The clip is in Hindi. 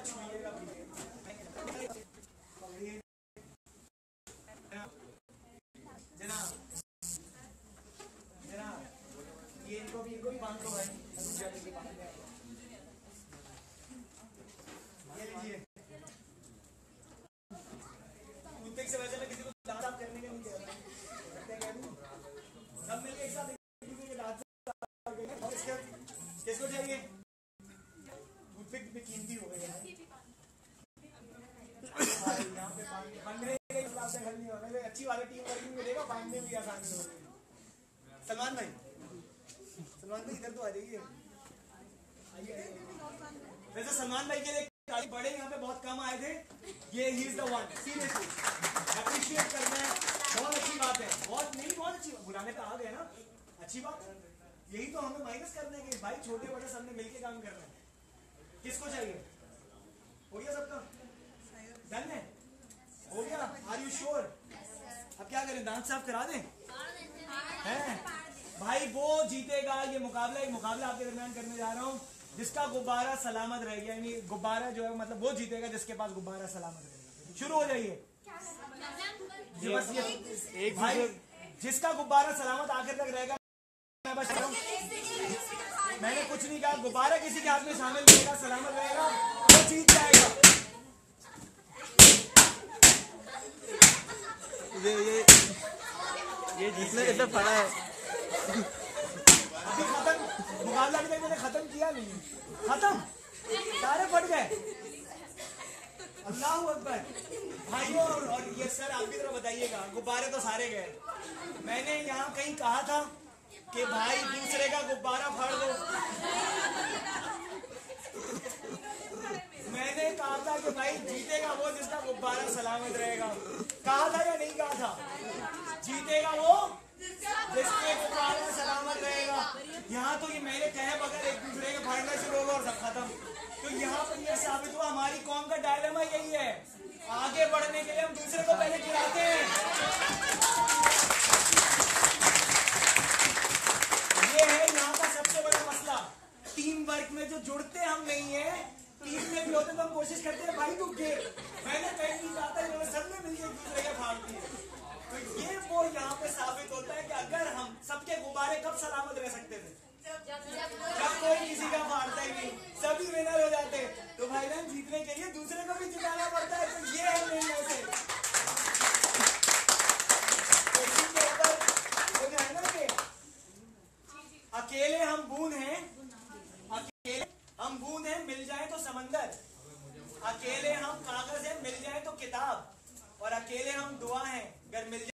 ये इनको भी बांध दो भाई। ये लीजिए, टूथपिक से वैसे किसी को दांत साफ करने का नहीं कहते, सब मिलके एक साथ दांत साफ। किसको चाहिए? टूथपिक भी कीमती हो गई है यहाँ पे, बांधने के हिसाब से हल नहीं होने। अच्छी वाली टीम वर्किंग में देगा, बांधने में भी आसानी होगी। सलमान भाई, सलमान भाई इधर तो आ जाइए। वैसे सलमान भाई के लिए बड़े यहाँ पे बहुत कम आए थे, ये ही is the one. Seriously appreciate करना है, बहुत अच्छी बात है, बहुत नहीं बहुत अच्छी। बुलाने पे आ गए ना, अच्छी बात। यही तो हमें माइनस करने के भाई, छोटे बड़े सबने मिलके काम करना है। किसको चाहिए? हो गया सबका? डन है? हो गया? Are you sure? अब क्या करें, दांत साफ करा दें? हैं भाई, वो जीतेगा ये मुकाबला। एक मुकाबला आपके दरमियान करने जा रहा हूँ, जिसका गुब्बारा सलामत रहेगा, यानी गुब्बारा जो है मतलब वो जीतेगा जिसके पास गुब्बारा सलामत रहेगा। शुरू हो जाइए। एक भाई जिसका गुब्बारा सलामत आखिर तक रहेगा, मैं बस मैंने कुछ नहीं कहा, गुब्बारा किसी के हाथ में शामिल रहेगा, सलामत रहेगा, वो जीत जाएगा। ये जिसने इधर पड़ा है अभी खत्म मुकाबला, अभी तक मैंने खत्म किया नहीं, खत्म सारे फट गए। अल्लाह अकबर भाइयों। और ये सर आप भी जरा बताइएगा, गुब्बारे तो सारे गए। मैंने यहाँ कहीं कहा था कि भाई दूसरे का गुब्बारा फाड़ दो। मैंने कहा था कि भाई जीतेगा वो जिसका गुब्बारा सलामत रहेगा। कहा था या नहीं कहा था? जीतेगा वो जिसके गुब्बारा सलामत रहेगा। यहाँ तो ये मैंने कहे बगैर एक दूसरे के फाड़ना शुरू होगा और सब खत्म। तो यहाँ पर यह साबित हुआ हमारी कौम का डायलेमा यही है, आगे बढ़ने के लिए हम दूसरे को पहले गिराते हैं। ये है यहाँ का सबसे बड़ा मसला। टीम वर्क में जो जुड़ते हम नहीं है, टीम में भी होते तो हम कोशिश करते हैं भाई तू गिर, मैंने कहीं नहीं जाता, सबने मिलकर एक दूसरे के फाड़ दिए। तो ये वो यहाँ पे साबित होता है कि अगर हम सबके गुब्बारे कब सलामत रह सकते थे, जब कोई किसी का फाड़ता ही नहीं, सभी विनर हो जाते। तो भाई बहन जीतने के लिए दूसरे को भी जिताना पड़ता है। तो ये है मेन मैसेज। अकेले हम बूंद हैं, अकेले हम बूंद हैं, मिल जाए तो समंदर। अकेले हम कागज हैं, मिल जाए तो किताब। और अकेले हम दुआ हैं, अगर मिल जाए